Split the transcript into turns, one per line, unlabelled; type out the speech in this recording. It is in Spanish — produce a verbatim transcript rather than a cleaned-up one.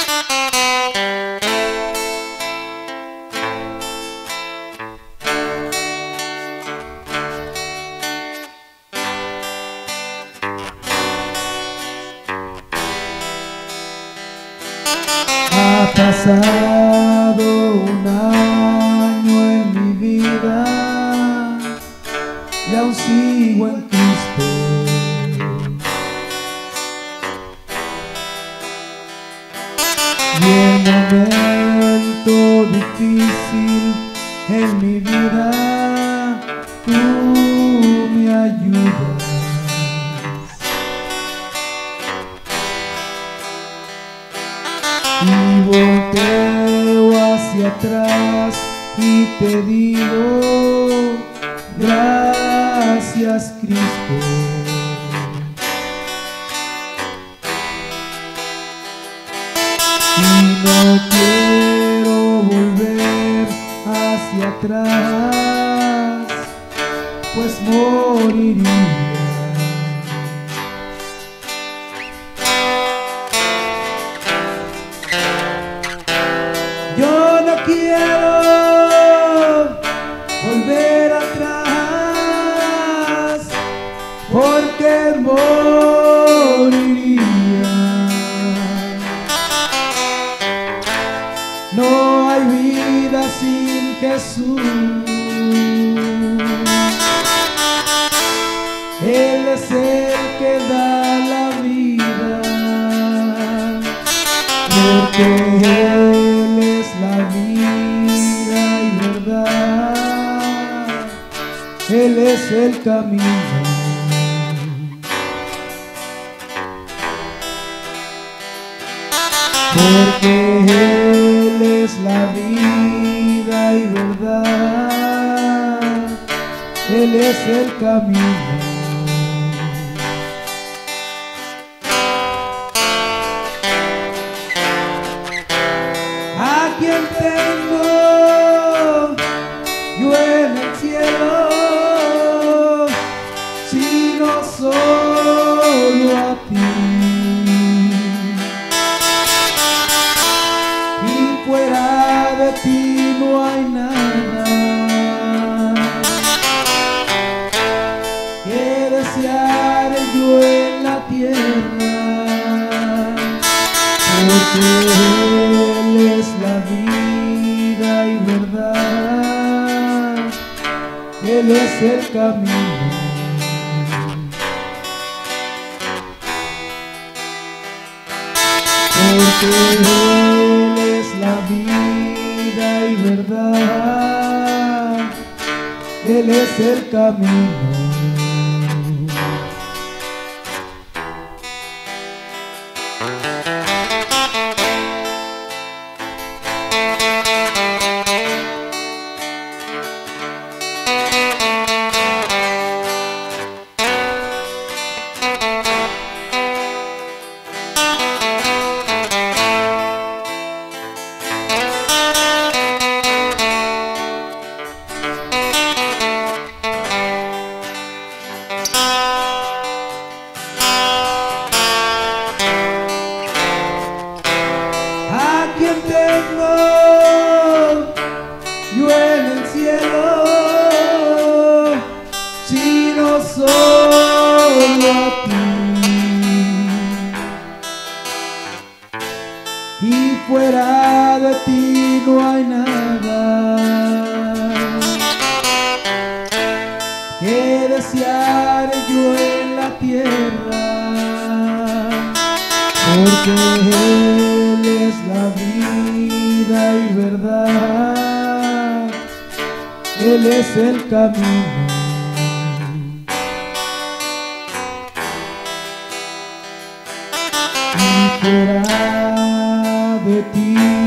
Ha pasado un año en mi vida y aún sigo en Cristo. Y en momento difícil en mi vida tú me ayudas. Y volteo hacia atrás y te digo gracias, Cristo. Y no quiero volver hacia atrás, pues moriría. Yo no quiero volver atrás, porque moriría. No hay vida sin Jesús. Él es el que da la vida, porque Él es la vida y verdad. Él es el camino. Porque Él es la vida y verdad. Él es el camino. ¿A quién tengo yo en el cielo, sino solo a ti? Y fuera de ti no hay nada que desear yo en la tierra, porque Él es la vida y verdad. Él es el camino. Porque Él es la vida y verdad. Él es el camino. ¿A quién tengo yo en el cielo, sino solo a ti? Y fuera de ti no hay nada que desear yo en la tierra, porque Él es la vida y verdad. Él es el camino. Y fuera de ti